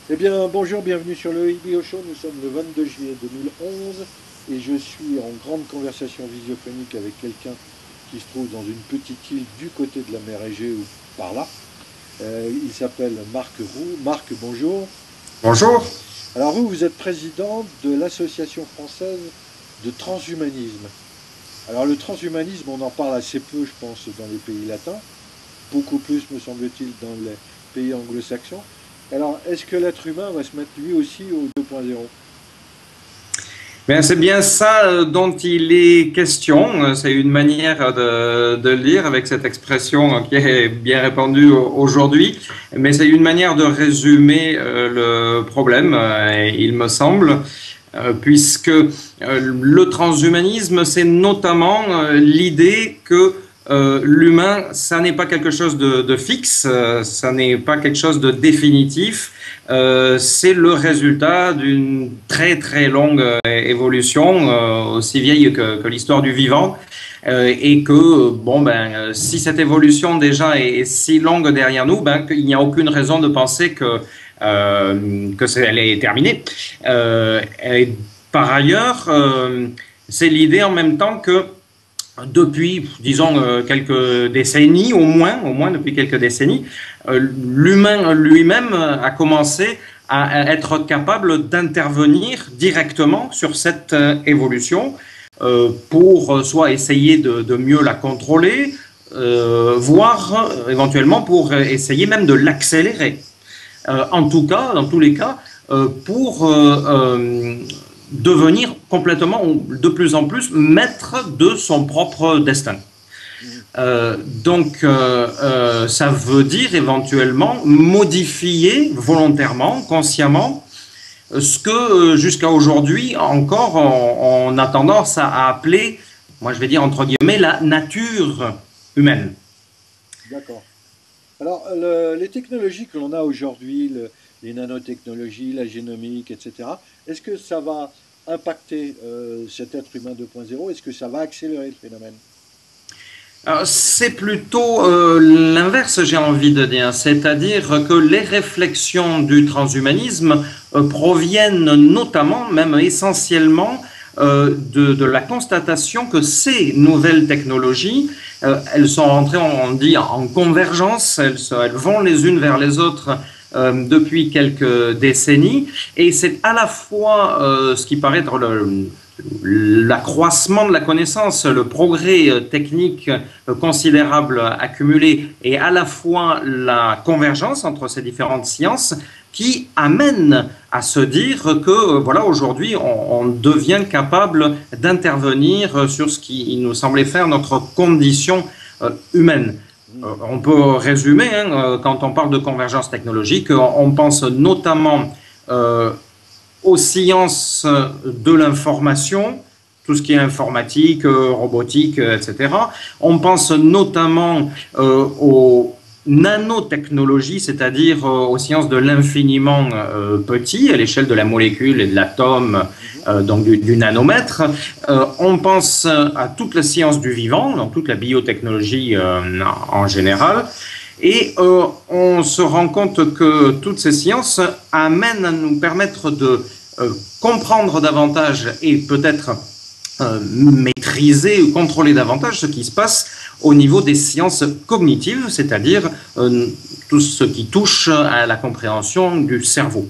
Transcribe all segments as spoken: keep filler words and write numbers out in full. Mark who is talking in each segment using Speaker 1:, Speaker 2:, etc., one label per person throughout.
Speaker 1: Eh bien, bonjour, bienvenue sur le Ibio Show. Nous sommes le vingt-deux juillet deux mille onze et je suis en grande conversation visiophonique avec quelqu'un qui se trouve dans une petite île du côté de la mer Égée ou par là. Euh, il s'appelle Marc Roux. Marc, bonjour.
Speaker 2: Bonjour.
Speaker 1: Alors vous, vous êtes président de l'Association française de transhumanisme. Alors le transhumanisme, on en parle assez peu, je pense, dans les pays latins. Beaucoup plus, me semble-t-il, dans les pays anglo-saxons. Alors, est-ce que l'être humain va se mettre lui aussi au deux point zéro?
Speaker 2: Bien, c'est bien ça dont il est question. C'est une manière de, de le dire avec cette expression qui est bien répandue aujourd'hui. Mais c'est une manière de résumer le problème, il me semble, puisque le transhumanisme, c'est notamment l'idée que Euh, l'humain, ça n'est pas quelque chose de, de fixe, euh, ça n'est pas quelque chose de définitif, euh, c'est le résultat d'une très très longue euh, évolution, euh, aussi vieille que, que l'histoire du vivant, euh, et que, bon, ben, si cette évolution déjà est, est si longue derrière nous, ben, qu'il n'y a aucune raison de penser que, euh, que c'est, elle est terminée. Euh, et par ailleurs, euh, c'est l'idée en même temps que depuis, disons, euh, quelques décennies, au moins, au moins depuis quelques décennies, euh, l'humain lui-même a commencé à être capable d'intervenir directement sur cette euh, évolution euh, pour soit essayer de, de mieux la contrôler, euh, voire euh, éventuellement pour essayer même de l'accélérer. Euh, en tout cas, dans tous les cas, euh, pour euh, euh, devenir complètement, de plus en plus, maître de son propre destin. Euh, donc, euh, euh, ça veut dire éventuellement modifier volontairement, consciemment, ce que jusqu'à aujourd'hui encore on, on a tendance à appeler, moi je vais dire entre guillemets, la nature humaine.
Speaker 1: D'accord. Alors, le, les technologies que l'on a aujourd'hui, le, les nanotechnologies, la génomique, et cetera, est-ce que ça va impacter euh, cet être humain deux point zéro? Est-ce que ça va accélérer le phénomène?
Speaker 2: C'est plutôt euh, l'inverse, j'ai envie de dire, c'est-à-dire que les réflexions du transhumanisme euh, proviennent notamment, même essentiellement, euh, de, de la constatation que ces nouvelles technologies, euh, elles sont entrées, on dit, en convergence, elles, elles vont les unes vers les autres euh, depuis quelques décennies, et c'est à la fois euh, ce qui paraît être le l'accroissement de la connaissance, le progrès technique considérable accumulé et à la fois la convergence entre ces différentes sciences qui amène à se dire que voilà, aujourd'hui on, on devient capable d'intervenir sur ce qui nous semblait faire notre condition euh, humaine. Euh, on peut résumer, hein, quand on parle de convergence technologique, on pense notamment euh, aux sciences de l'information, tout ce qui est informatique, robotique, et cetera. On pense notamment euh, aux nanotechnologies, c'est-à-dire euh, aux sciences de l'infiniment euh, petit, à l'échelle de la molécule et de l'atome, euh, donc du, du nanomètre. Euh, on pense à toutes les sciences du vivant, donc toute la biotechnologie euh, en général. Et euh, on se rend compte que toutes ces sciences amènent à nous permettre de euh, comprendre davantage et peut-être euh, maîtriser ou contrôler davantage ce qui se passe au niveau des sciences cognitives, c'est-à-dire euh, tout ce qui touche à la compréhension du cerveau.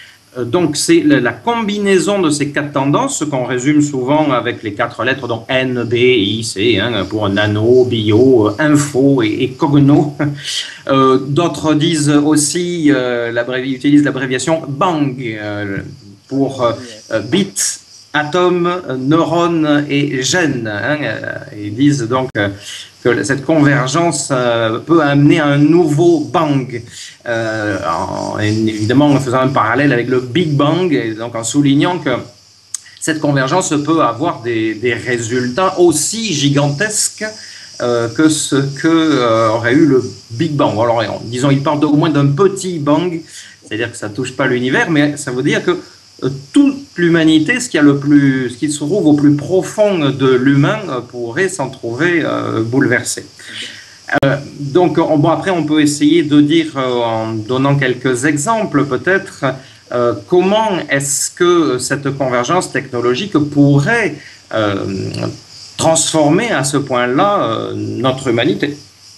Speaker 2: Donc c'est la combinaison de ces quatre tendances, ce qu'on résume souvent avec les quatre lettres, donc N, B, I, C, hein, pour nano, bio, info et, et cogno. Euh, D'autres disent aussi, euh, utilisent l'abréviation BANG euh, pour euh, bit, atome, neurone et gène. Hein, ils disent donc euh, que cette convergence euh, peut amener à un nouveau bang, euh, en, évidemment en faisant un parallèle avec le Big Bang, et donc en soulignant que cette convergence peut avoir des, des résultats aussi gigantesques euh, que ce que euh, aurait eu le Big Bang. Alors, disons, il parle au moins d'un petit bang, c'est-à-dire que ça ne touche pas l'univers, mais ça veut dire que euh, toute l'humanité, ce qui a le plus, ce qui se trouve au plus profond de l'humain, euh, pourrait s'en trouver euh, bouleversé. Euh, donc, on, bon, après, on peut essayer de dire, euh, en donnant quelques exemples peut-être, euh, comment est-ce que cette convergence technologique pourrait euh, transformer à ce point-là euh, notre humanité.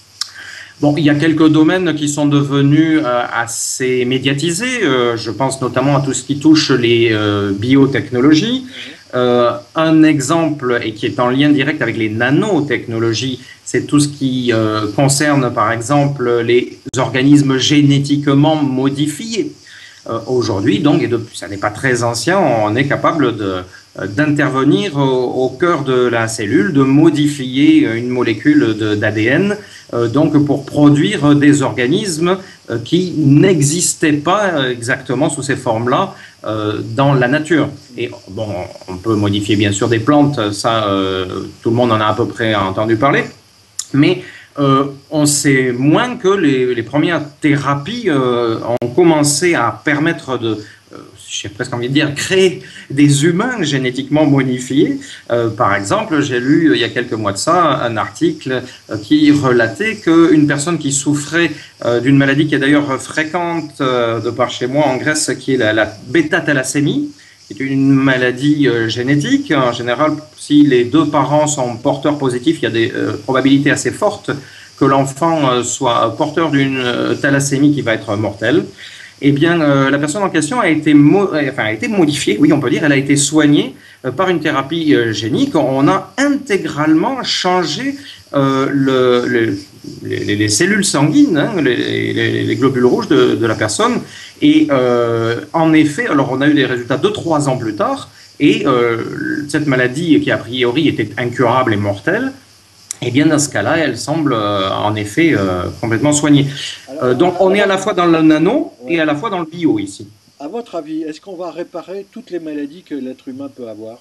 Speaker 2: Bon, il y a quelques domaines qui sont devenus euh, assez médiatisés. Euh, je pense notamment à tout ce qui touche les euh, biotechnologies. Euh, un exemple, et qui est en lien direct avec les nanotechnologies, c'est tout ce qui euh, concerne, par exemple, les organismes génétiquement modifiés. Euh, Aujourd'hui, donc, et depuis, ça n'est pas très ancien, on est capable de d'intervenir au, au cœur de la cellule, de modifier une molécule d'A D N, euh, donc pour produire des organismes euh, qui n'existaient pas exactement sous ces formes-là euh, dans la nature. Et bon, on peut modifier bien sûr des plantes, ça, euh, tout le monde en a à peu près entendu parler, mais euh, on sait moins que les, les premières thérapies euh, ont commencé à permettre de j'ai presque envie de dire, créer des humains génétiquement modifiés. Euh, par exemple, j'ai lu il y a quelques mois de ça un article euh, qui relatait qu'une personne qui souffrait euh, d'une maladie qui est d'ailleurs fréquente euh, de par chez moi en Grèce, qui est la, la bêta-thalassémie, qui est une maladie euh, génétique. En général, si les deux parents sont porteurs positifs, il y a des euh, probabilités assez fortes que l'enfant euh, soit porteur d'une euh, thalassémie qui va être mortelle. Eh bien, euh, la personne en question a été, mo enfin, a été modifiée, oui, on peut dire, elle a été soignée euh, par une thérapie euh, génique. On a intégralement changé euh, le, le, les, les cellules sanguines, hein, les, les, les globules rouges de, de la personne. Et euh, en effet, alors on a eu des résultats deux, trois ans plus tard, et euh, cette maladie qui a priori était incurable et mortelle, eh bien, dans ce cas-là, elle semble euh, en effet euh, complètement soignée. Alors, euh, donc, on est à la fois dans le nano ouais. et à la fois dans le bio ici.
Speaker 1: À votre avis, est-ce qu'on va réparer toutes les maladies que l'être humain peut avoir?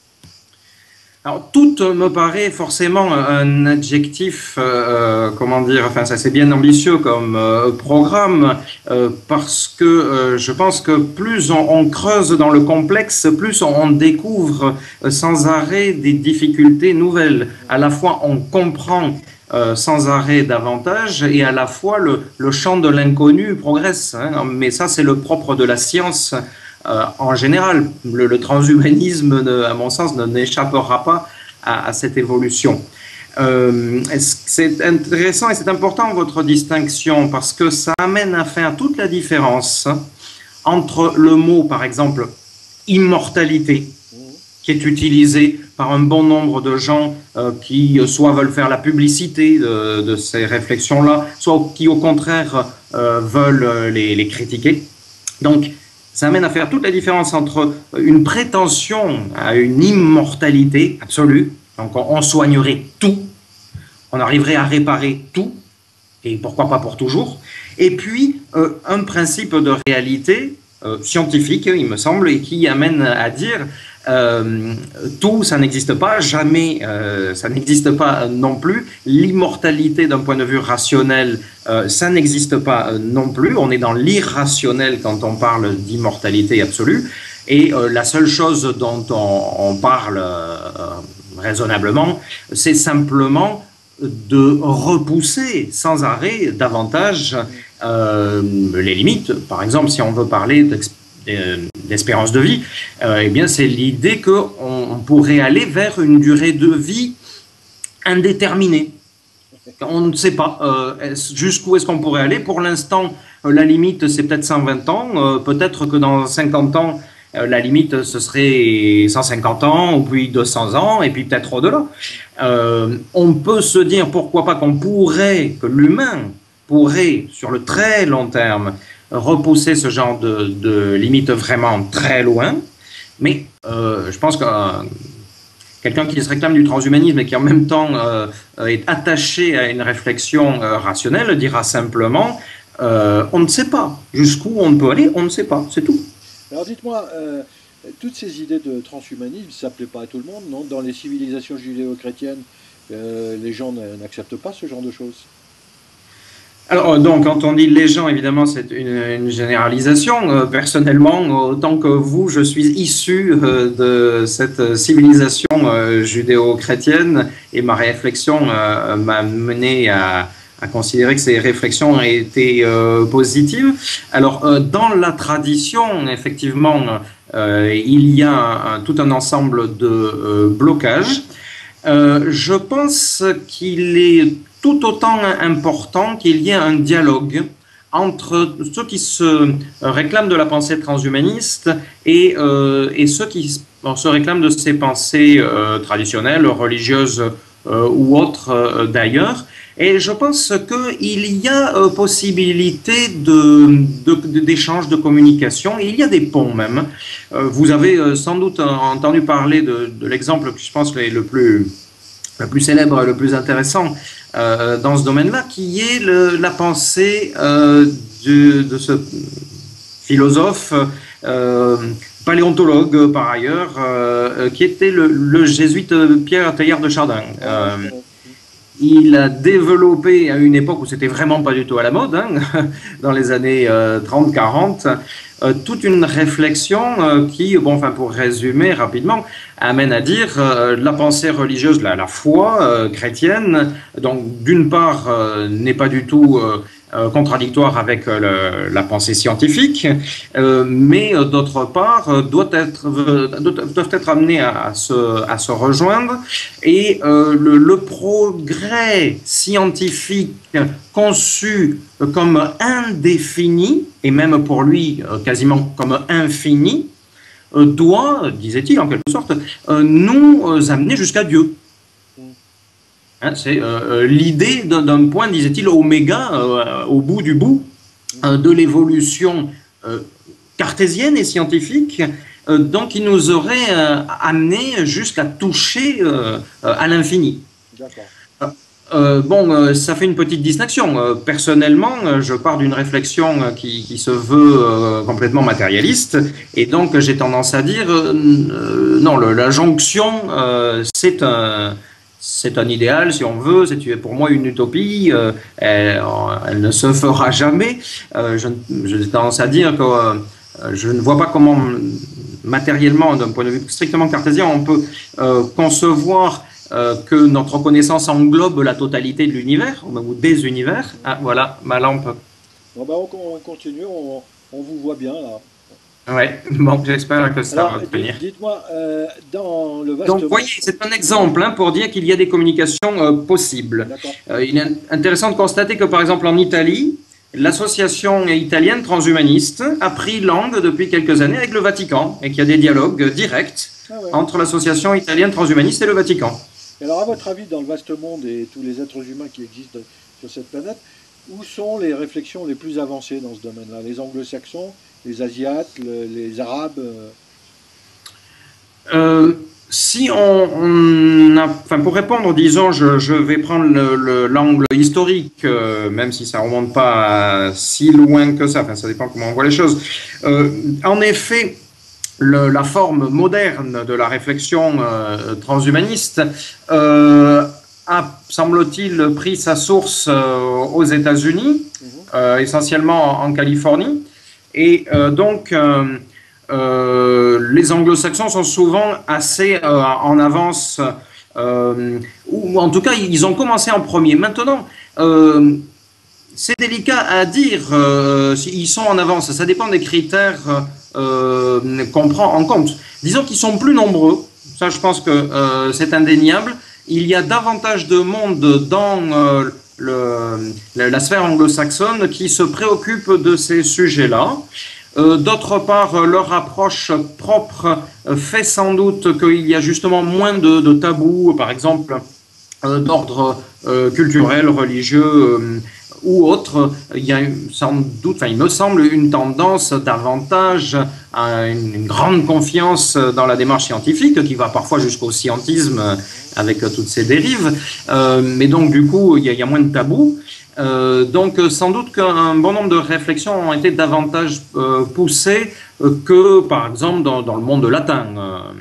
Speaker 2: Alors, tout me paraît forcément un adjectif, euh, comment dire, enfin, ça c'est bien ambitieux comme euh, programme, euh, parce que euh, je pense que plus on, on creuse dans le complexe, plus on, on découvre euh, sans arrêt des difficultés nouvelles. À la fois, on comprend euh, sans arrêt davantage, et à la fois, le, le champ de l'inconnu progresse. Hein, mais ça, c'est le propre de la science. Euh, en général, le, le transhumanisme, ne, à mon sens, ne n'échappera pas à, à cette évolution. Euh, c'est intéressant et c'est important votre distinction parce que ça amène à faire toute la différence entre le mot, par exemple, immortalité, qui est utilisé par un bon nombre de gens euh, qui soit veulent faire la publicité de, de ces réflexions-là, soit qui au contraire euh, veulent les, les critiquer. Donc, ça amène à faire toute la différence entre une prétention à une immortalité absolue, donc on soignerait tout, on arriverait à réparer tout, et pourquoi pas pour toujours, et puis euh, un principe de réalité euh, scientifique, il me semble, et qui amène à dire euh, tout, ça n'existe pas, jamais, euh, ça n'existe pas non plus, l'immortalité d'un point de vue rationnel, euh, ça n'existe pas non plus, on est dans l'irrationnel quand on parle d'immortalité absolue, et euh, la seule chose dont on, on parle euh, raisonnablement, c'est simplement de repousser sans arrêt davantage euh, les limites. Par exemple, si on veut parler d'espérance de vie, euh, eh bien c'est l'idée qu'on on pourrait aller vers une durée de vie indéterminée. On ne sait pas euh, jusqu'où est-ce qu'on pourrait aller. Pour l'instant, euh, la limite, c'est peut-être cent vingt ans. Euh, peut-être que dans cinquante ans, euh, la limite, ce serait cent cinquante ans, ou puis deux cents ans, et puis peut-être au-delà. Euh, on peut se dire, pourquoi pas, qu'on pourrait, que l'humain pourrait, sur le très long terme, repousser ce genre de, de limite vraiment très loin. Mais euh, je pense que euh, quelqu'un qui se réclame du transhumanisme et qui en même temps euh, est attaché à une réflexion euh, rationnelle dira simplement euh, on ne sait pas jusqu'où on peut aller, on ne sait pas, c'est tout.
Speaker 1: Alors dites-moi, euh, toutes ces idées de transhumanisme, ça ne plaît pas à tout le monde, non? Dans les civilisations judéo-chrétiennes, euh, les gens n'acceptent pas ce genre de choses.
Speaker 2: Alors, donc, quand on dit les gens, évidemment, c'est une, une généralisation. Euh, personnellement, autant que vous, je suis issu euh, de cette civilisation euh, judéo-chrétienne et ma réflexion euh, m'a mené à, à considérer que ces réflexions étaient euh, positives. Alors, euh, dans la tradition, effectivement, euh, il y a un, un, tout un ensemble de euh, blocages. Euh, je pense qu'il est tout autant important qu'il y ait un dialogue entre ceux qui se réclament de la pensée transhumaniste et, euh, et ceux qui se réclament de ces pensées euh, traditionnelles, religieuses euh, ou autres euh, d'ailleurs. Et je pense qu'il y a euh, possibilité de, de, d'échange, de communication, et il y a des ponts même. Euh, vous avez euh, sans doute entendu parler de, de l'exemple que je pense le plus, le plus célèbre, le plus intéressant euh, dans ce domaine-là, qui est le, la pensée euh, de, de ce philosophe, euh, paléontologue par ailleurs, euh, qui était le, le jésuite Pierre Teilhard de Chardin. Euh, Il a développé à une époque où c'était vraiment pas du tout à la mode, hein, dans les années euh, trente quarante, euh, toute une réflexion euh, qui, bon, enfin, pour résumer rapidement, amène à dire euh, la pensée religieuse, la, la foi euh, chrétienne, donc d'une part euh, n'est pas du tout euh, euh, contradictoire avec euh, le, la pensée scientifique, euh, mais euh, d'autre part euh, doit être, euh, doivent être amenés à, à, se, à se rejoindre, et euh, le, le progrès scientifique conçu comme indéfini, et même pour lui euh, quasiment comme infini, euh, doit, disait-il en quelque sorte, euh, nous euh, amener jusqu'à Dieu. Hein, c'est euh, l'idée d'un point, disait-il, oméga, euh, au bout du bout, euh, de l'évolution euh, cartésienne et scientifique, euh, donc qui nous aurait euh, amené jusqu'à toucher euh, à l'infini.
Speaker 1: D'accord.
Speaker 2: Euh, bon, euh, ça fait une petite distinction. Euh, personnellement, euh, je pars d'une réflexion euh, qui, qui se veut euh, complètement matérialiste, et donc j'ai tendance à dire euh, non, le, la jonction, euh, c'est un, c'est un idéal, si on veut. C'est pour moi une utopie. Euh, elle, elle ne se fera jamais. Euh, je, j'ai tendance à dire que euh, je ne vois pas comment matériellement, d'un point de vue strictement cartésien, on peut euh, concevoir Euh, que notre connaissance englobe la totalité de l'univers, ou des univers. Ah, voilà, ma lampe.
Speaker 1: Bon, ben, on, on continue, on, on vous voit bien là.
Speaker 2: Ouais, bon, j'espère que ça
Speaker 1: Alors,
Speaker 2: va tenir.
Speaker 1: Dites-moi, euh, dans le vaste
Speaker 2: Donc, vous voyez, c'est un exemple hein, pour dire qu'il y a des communications euh, possibles. Euh, il est intéressant de constater que, par exemple, en Italie, l'association italienne transhumaniste a pris langue depuis quelques années avec le Vatican, et qu'il y a des dialogues directs ah ouais. entre l'association italienne transhumaniste et le Vatican.
Speaker 1: Et alors, à votre avis, dans le vaste monde et tous les êtres humains qui existent sur cette planète, où sont les réflexions les plus avancées dans ce domaine-là? Les anglo-saxons, les asiates, le, les arabes euh...
Speaker 2: Euh, Si on, on a, enfin pour répondre, disons, je, je vais prendre l'angle historique, euh, même si ça remonte pas si loin que ça. Enfin, ça dépend comment on voit les choses. Euh, en effet, le, la forme moderne de la réflexion euh, transhumaniste euh, a, semble-t-il, pris sa source euh, aux États-Unis, euh, essentiellement en, en Californie, et euh, donc euh, Euh, les anglo-saxons sont souvent assez euh, en avance, euh, ou en tout cas ils ont commencé en premier. Maintenant, euh, c'est délicat à dire euh, s'ils sont en avance, ça dépend des critères euh, qu'on prend en compte. Disons qu'ils sont plus nombreux, ça je pense que euh, c'est indéniable. Il y a davantage de monde dans euh, le, la sphère anglo-saxonne qui se préoccupe de ces sujets-là. Euh, D'autre part, leur approche propre fait sans doute qu'il y a justement moins de, de tabous, par exemple, euh, d'ordre euh, culturel, religieux euh, ou autre. Il y a sans doute, enfin, il me semble, une tendance davantage à une, une grande confiance dans la démarche scientifique, qui va parfois jusqu'au scientisme avec toutes ses dérives. Euh, mais donc, du coup, il y a, il y a moins de tabous. Euh, donc sans doute qu'un bon nombre de réflexions ont été davantage euh, poussées euh, que par exemple dans, dans le monde latin, euh,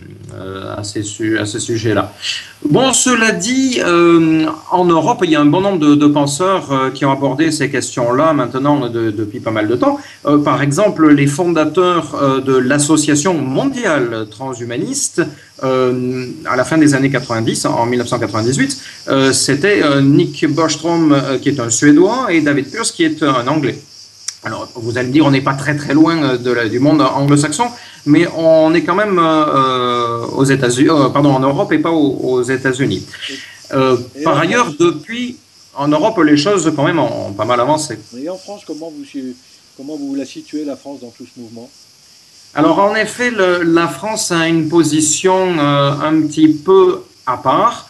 Speaker 2: euh, à ces, su à ces sujets-là. Bon, cela dit, euh, en Europe, il y a un bon nombre de, de penseurs euh, qui ont abordé ces questions-là maintenant de, depuis pas mal de temps. Euh, par exemple, les fondateurs euh, de l'Association mondiale transhumaniste, euh, à la fin des années quatre-vingt-dix, en mille neuf cent quatre-vingt-dix-huit, euh, c'était euh, Nick Bostrom, euh, qui est un Suédois, et David Pearce, qui est un Anglais. Alors, vous allez me dire, on n'est pas très très loin de la, du monde anglo-saxon, mais on est quand même euh, aux États-Unis, euh, pardon, en Europe et pas aux, aux États-Unis. Euh, par ailleurs, depuis, en Europe, les choses quand même ont, ont pas mal avancé.
Speaker 1: Et en France, comment vous, comment vous la situez, la France, dans tout ce mouvement?
Speaker 2: Alors, en effet, le, la France a une position euh, un petit peu à part.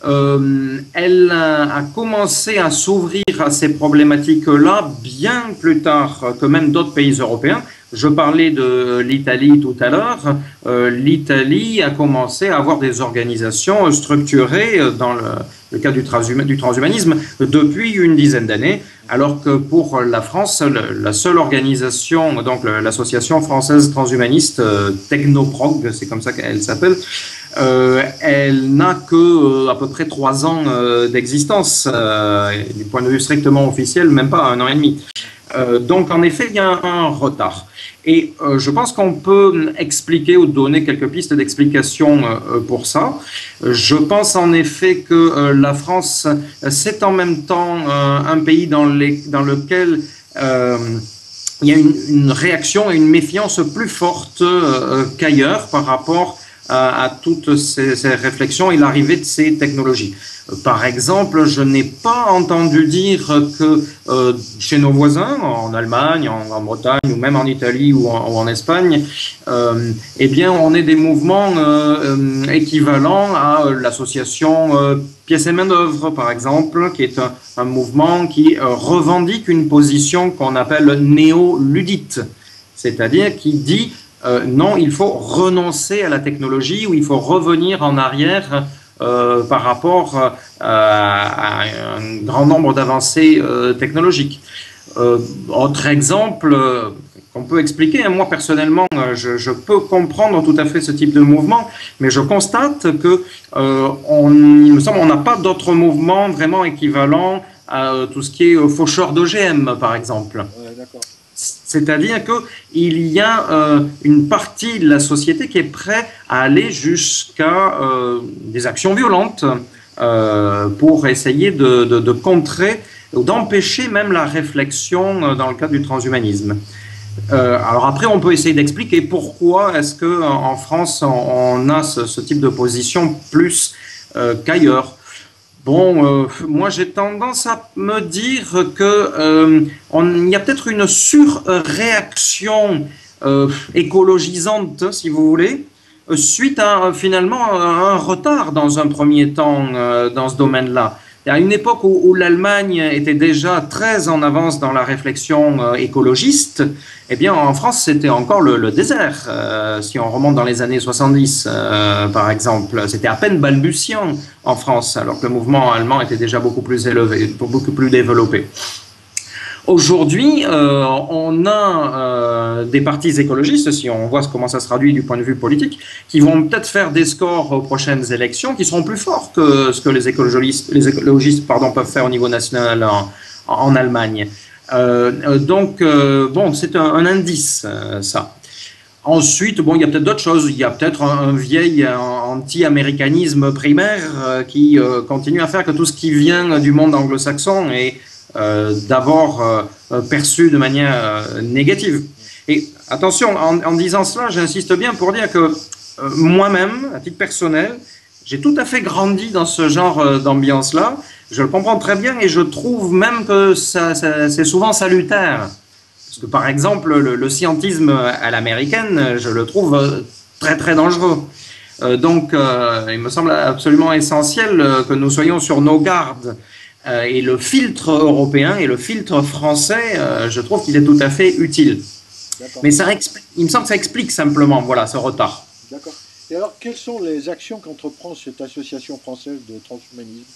Speaker 2: Euh, elle a commencé à s'ouvrir à ces problématiques-là bien plus tard que même d'autres pays européens. Je parlais de l'Italie tout à l'heure. Euh, L'Italie a commencé à avoir des organisations structurées dans le, le cas du, transhuma, du transhumanisme depuis une dizaine d'années, alors que pour la France, le, la seule organisation, donc l'Association française transhumaniste euh, Technoprog, c'est comme ça qu'elle s'appelle, Euh, elle n'a que euh, à peu près trois ans euh, d'existence, euh, du point de vue strictement officiel, même pas un an et demi. Euh, donc en effet, il y a un, un retard. Et euh, je pense qu'on peut expliquer ou donner quelques pistes d'explication euh, pour ça. Je pense en effet que euh, la France, c'est en même temps euh, un pays dans, les, dans lequel euh, il y a une, une réaction et une méfiance plus forte euh, qu'ailleurs par rapport à, à toutes ces, ces réflexions et l'arrivée de ces technologies. Par exemple, je n'ai pas entendu dire que euh, chez nos voisins, en Allemagne, en Grande-Bretagne, ou même en Italie ou en, ou en Espagne, euh, eh bien, on est des mouvements euh, euh, équivalents à l'association euh, Pièces et Main-d'œuvre, par exemple, qui est un, un mouvement qui euh, revendique une position qu'on appelle néo-ludite, c'est-à-dire qui dit Euh, non, il faut renoncer à la technologie ou il faut revenir en arrière euh, par rapport euh, à un grand nombre d'avancées euh, technologiques. Euh, autre exemple euh, qu'on peut expliquer, hein, moi personnellement, euh, je, je peux comprendre tout à fait ce type de mouvement, mais je constate que euh, on, il me semble, on n'a pas d'autres mouvements vraiment équivalents à euh, tout ce qui est euh, faucheur d'O G M, par exemple.
Speaker 1: Ouais, d'accord.
Speaker 2: C'est-à-dire qu'il y a euh, une partie de la société qui est prête à aller jusqu'à euh, des actions violentes euh, pour essayer de, de, de contrer ou d'empêcher même la réflexion dans le cadre du transhumanisme. Euh, alors après, on peut essayer d'expliquer pourquoi est-ce qu'en France, on, on a ce, ce type de position plus euh, qu'ailleurs. Bon, euh, moi j'ai tendance à me dire que euh, on, il y a peut-être une surréaction euh, écologisante, si vous voulez, euh, suite à euh, finalement un retard dans un premier temps euh, dans ce domaine-là. À une époque où, où l'Allemagne était déjà très en avance dans la réflexion euh, écologiste, eh bien en France c'était encore le, le désert. Euh, si on remonte dans les années soixante-dix, euh, par exemple, c'était à peine balbutiant en France, alors que le mouvement allemand était déjà beaucoup plus élevé, beaucoup plus développé. Aujourd'hui, euh, on a euh, des partis écologistes, si on voit comment ça se traduit du point de vue politique, qui vont peut-être faire des scores aux prochaines élections qui seront plus forts que ce que les écologistes, les écologistes pardon, peuvent faire au niveau national en, en Allemagne. Euh, donc, euh, bon, c'est un, un indice, euh, ça. Ensuite, bon, il y a peut-être d'autres choses. Il y a peut-être un, un vieil anti-américanisme primaire euh, qui euh, continue à faire que tout ce qui vient du monde anglo-saxon est Euh, d'abord euh, perçu de manière euh, négative. Et attention, en, en disant cela, j'insiste bien pour dire que euh, moi-même, à titre personnel, j'ai tout à fait grandi dans ce genre euh, d'ambiance-là. Je le comprends très bien et je trouve même que ça, ça, c'est souvent salutaire. Parce que par exemple, le, le scientisme à l'américaine, je le trouve très très dangereux. Euh, donc, euh, il me semble absolument essentiel que nous soyons sur nos gardes. Et le filtre européen et le filtre français, euh, je trouve qu'il est tout à fait utile. Mais ça il me semble que ça explique simplement voilà, ce retard.
Speaker 1: D'accord. Et alors, quelles sont les actions qu'entreprend cette association française de transhumanisme?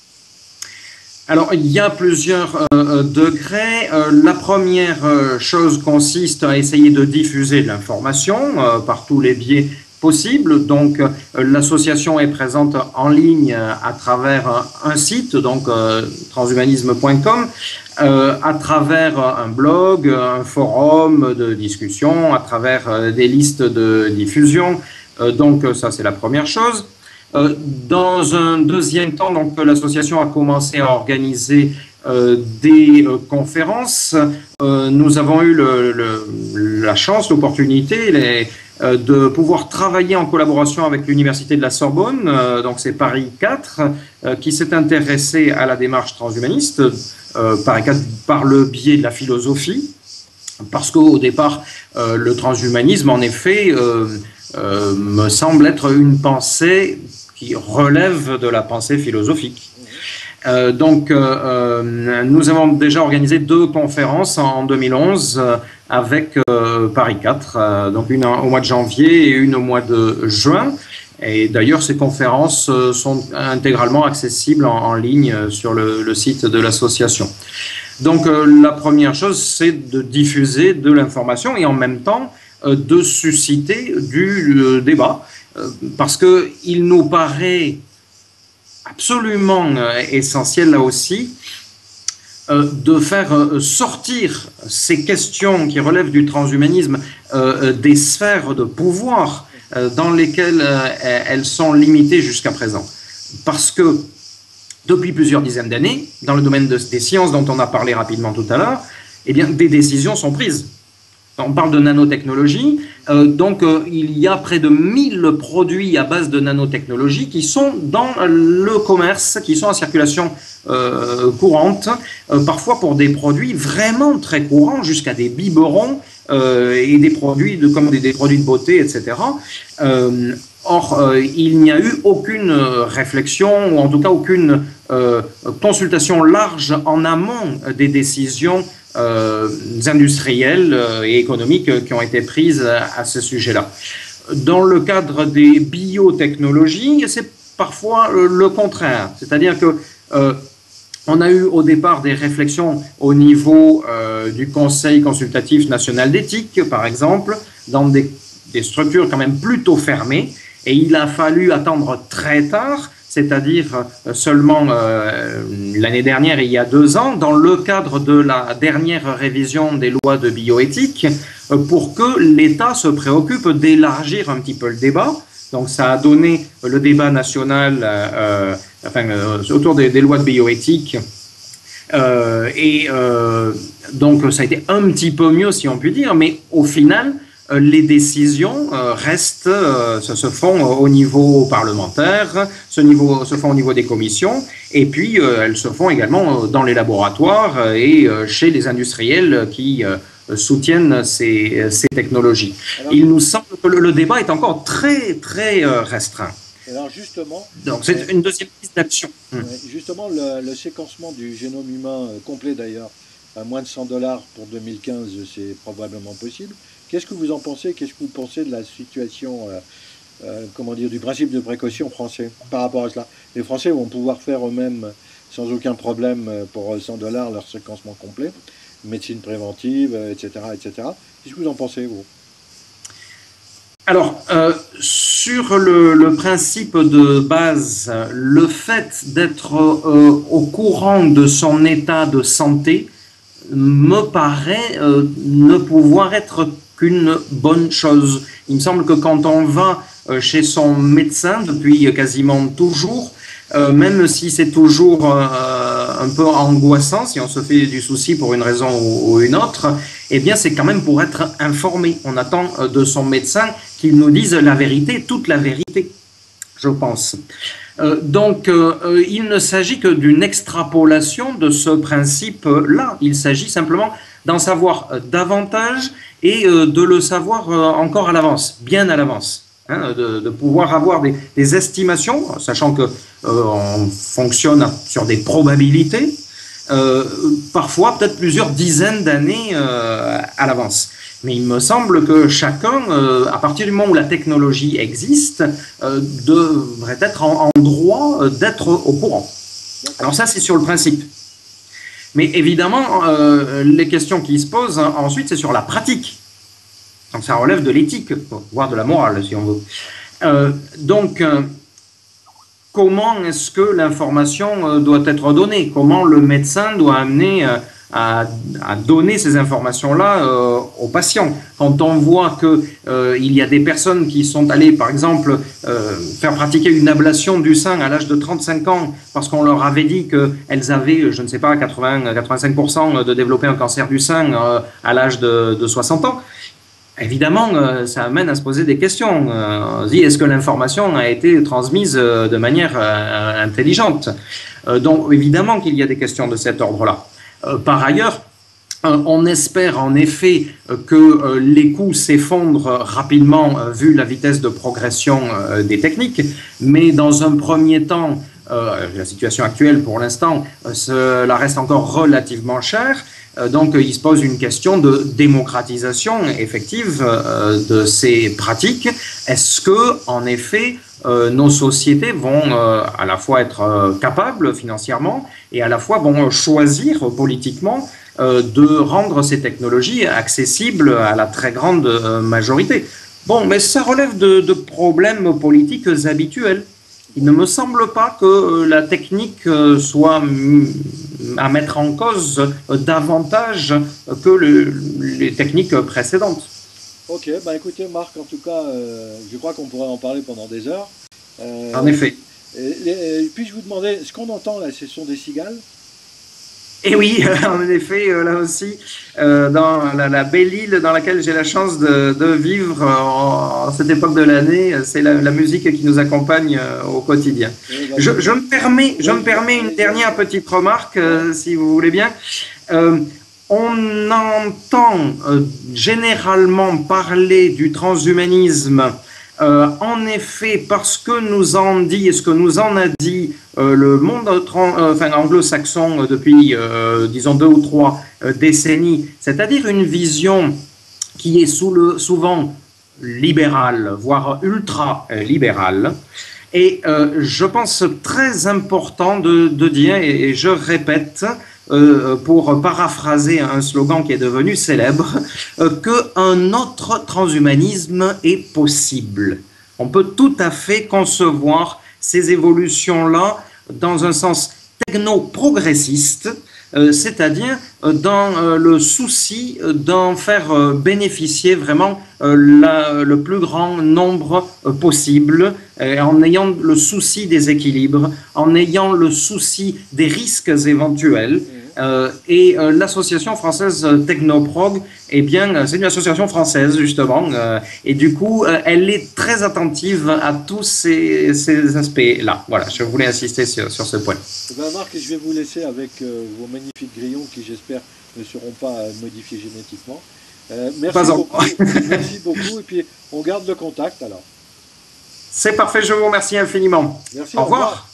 Speaker 2: Alors, il y a plusieurs euh, degrés. Euh, la première euh, chose consiste à essayer de diffuser de l'information euh, par tous les biais possible. Donc, euh, l'association est présente en ligne euh, à travers un, un site, donc euh, transhumanisme point com, euh, à travers un blog, un forum de discussion, à travers euh, des listes de diffusion. Euh, donc, ça, c'est la première chose. Euh, dans un deuxième temps, donc, l'association a commencé à organiser euh, des euh, conférences. Euh, nous avons eu le, le, la chance, l'opportunité les, euh, de pouvoir travailler en collaboration avec l'Université de la Sorbonne, euh, donc c'est Paris quatre, euh, qui s'est intéressé à la démarche transhumaniste, euh, Paris quatre par le biais de la philosophie, parce qu'au départ, euh, le transhumanisme, en effet, euh, euh, me semble être une pensée qui relève de la pensée philosophique. Euh, donc, euh, nous avons déjà organisé deux conférences en deux mille onze euh, avec euh, Paris quatre, euh, donc une au mois de janvier et une au mois de juin. Et d'ailleurs, ces conférences euh, sont intégralement accessibles en, en ligne sur le, le site de l'association. Donc, euh, la première chose, c'est de diffuser de l'information et en même temps euh, de susciter du euh, débat. Parce qu'il nous paraît absolument essentiel, là aussi, de faire sortir ces questions qui relèvent du transhumanisme des sphères de pouvoir dans lesquelles elles sont limitées jusqu'à présent. Parce que depuis plusieurs dizaines d'années, dans le domaine de, des sciences dont on a parlé rapidement tout à l'heure, eh bien, des décisions sont prises. On parle de nanotechnologie, euh, donc euh, il y a près de mille produits à base de nanotechnologie qui sont dans le commerce, qui sont en circulation euh, courante, euh, parfois pour des produits vraiment très courants, jusqu'à des biberons euh, et des produits de, comme des, des produits de beauté, et cetera. Euh, or, euh, il n'y a eu aucune réflexion, ou en tout cas aucune euh, consultation large en amont des décisions Euh, industrielles euh, et économiques euh, qui ont été prises à, à ce sujet-là. Dans le cadre des biotechnologies, c'est parfois le, le contraire, c'est-à-dire que euh, on a eu au départ des réflexions au niveau euh, du Conseil consultatif national d'éthique, par exemple, dans des, des structures quand même plutôt fermées, et il a fallu attendre très tard, c'est-à-dire seulement euh, l'année dernière, il y a deux ans, dans le cadre de la dernière révision des lois de bioéthique, euh, pour que l'État se préoccupe d'élargir un petit peu le débat. Donc ça a donné le débat national euh, enfin, euh, autour des, des lois de bioéthique. Euh, et euh, donc ça a été un petit peu mieux, si on peut dire, mais au final, les décisions restent, se font au niveau parlementaire, ce niveau, se font au niveau des commissions, et puis elles se font également dans les laboratoires et chez les industriels qui soutiennent ces, ces technologies. Alors, il nous semble que le, le débat est encore très, très restreint.
Speaker 1: Alors justement,
Speaker 2: donc c'est une deuxième piste d'action.
Speaker 1: Justement, le, le séquencement du génome humain complet d'ailleurs, à moins de cent dollars pour deux mille quinze, c'est probablement possible. Qu'est-ce que vous en pensez? Qu'est-ce que vous pensez de la situation, euh, euh, comment dire, du principe de précaution français par rapport à cela? Les Français vont pouvoir faire eux-mêmes, sans aucun problème, pour cent dollars, leur séquencement complet, médecine préventive, et cetera, et cetera. Qu'est-ce que vous en pensez, vous?
Speaker 2: Alors, euh, sur le, le principe de base, le fait d'être euh, au courant de son état de santé me paraît euh, ne pouvoir être qu'une bonne chose. Il me semble que quand on va euh, chez son médecin depuis quasiment toujours, euh, même si c'est toujours euh, un peu angoissant, si on se fait du souci pour une raison ou, ou une autre, eh bien c'est quand même pour être informé. On attend euh, de son médecin qu'il nous dise la vérité, toute la vérité, je pense. Euh, donc, euh, il ne s'agit que d'une extrapolation de ce principe-là. Il s'agit simplement d'en savoir davantage et euh, de le savoir euh, encore à l'avance, bien à l'avance. Hein, de, de pouvoir avoir des, des estimations, sachant que euh, on fonctionne sur des probabilités, euh, parfois peut-être plusieurs dizaines d'années euh, à l'avance. Mais il me semble que chacun, euh, à partir du moment où la technologie existe, euh, devrait être en, en droit d'être au courant. Alors ça, c'est sur le principe. Mais évidemment, euh, les questions qui se posent hein, ensuite, c'est sur la pratique. Donc ça relève de l'éthique, voire de la morale, si on veut. Euh, donc, euh, comment est-ce que l'information euh, doit être donnée? Comment le médecin doit amener euh, à, à donner ces informations-là euh, aux patients? Quand on voit que euh, il y a des personnes qui sont allées, par exemple, euh, faire pratiquer une ablation du sein à l'âge de trente-cinq ans parce qu'on leur avait dit qu'elles avaient, je ne sais pas, quatre-vingts à quatre-vingt-cinq pour cent de développer un cancer du sein euh, à l'âge de, de soixante ans, évidemment, euh, ça amène à se poser des questions. Euh, on se dit, est-ce que l'information a été transmise euh, de manière euh, intelligente? euh, Donc, évidemment qu'il y a des questions de cet ordre-là. Euh, par ailleurs, euh, on espère en effet euh, que euh, les coûts s'effondrent rapidement euh, vu la vitesse de progression euh, des techniques, mais dans un premier temps, euh, la situation actuelle pour l'instant, euh, cela reste encore relativement cher. Donc, il se pose une question de démocratisation effective euh, de ces pratiques. Est-ce que, en effet, euh, nos sociétés vont euh, à la fois être euh, capables financièrement et à la fois vont choisir politiquement euh, de rendre ces technologies accessibles à la très grande euh, majorité? Bon, mais ça relève de, de problèmes politiques habituels. Il ne me semble pas que la technique soit à mettre en cause davantage que le, les techniques précédentes.
Speaker 1: Ok, bah écoutez Marc, en tout cas, euh, je crois qu'on pourrait en parler pendant des heures. Euh,
Speaker 2: en effet.
Speaker 1: Et, et, et puis je vous demandais, ce qu'on entend là, ce sont des cigales?
Speaker 2: Et oui, en effet, là aussi, euh, dans la, la belle île dans laquelle j'ai la chance de, de vivre en, en cette époque de l'année, c'est la, la musique qui nous accompagne euh, au quotidien. Oui, bah, je, je me permets, je oui, me permets une dernière petite remarque, euh, si vous voulez bien. Euh, on entend euh, généralement parler du transhumanisme. Euh, en effet, parce que nous en dit, et ce que nous en a dit euh, le monde euh, enfin, anglo-saxon euh, depuis, euh, disons, deux ou trois euh, décennies, c'est-à-dire une vision qui est sous le, souvent libérale, voire ultra-libérale. Et euh, je pense très important de, de dire, et, et je répète, Euh, pour paraphraser un slogan qui est devenu célèbre, euh, qu'un autre transhumanisme est possible. On peut tout à fait concevoir ces évolutions-là dans un sens techno-progressiste, euh, c'est-à-dire euh, dans euh, le souci d'en faire euh, bénéficier vraiment euh, la, le plus grand nombre euh, possible, euh, en ayant le souci des équilibres, en ayant le souci des risques éventuels. Euh, et euh, l'association française Technoprog, eh bien, c'est une association française justement, euh, et du coup, euh, elle est très attentive à tous ces, ces aspects-là. Voilà, je voulais insister sur, sur ce point.
Speaker 1: Eh bien, Marc, je vais vous laisser avec euh, vos magnifiques grillons qui, j'espère, ne seront pas euh, modifiés génétiquement. Euh, merci pas beaucoup. Merci beaucoup, et puis on garde le contact alors.
Speaker 2: C'est parfait, je vous remercie infiniment.
Speaker 1: Merci,
Speaker 2: au revoir.
Speaker 1: Au revoir.